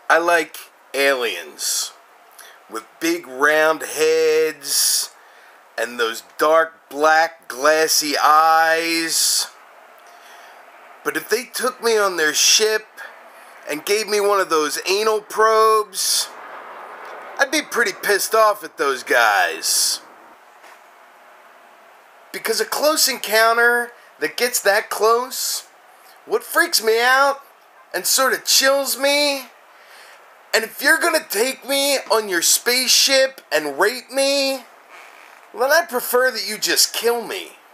I like aliens with big round heads and those dark black glassy eyes. But if they took me on their ship and gave me one of those anal probes, I'd be pretty pissed off at those guys. Because a close encounter that gets that close, what freaks me out and sort of chills me, and if you're gonna take me on your spaceship and rape me, then I prefer that you just kill me.